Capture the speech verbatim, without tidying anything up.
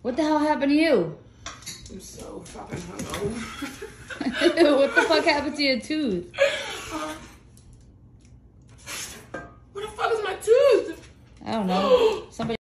What the hell happened to you? I'm so fucking hungover. What the fuck happened to your tooth? What the fuck is my tooth? I don't know. Somebody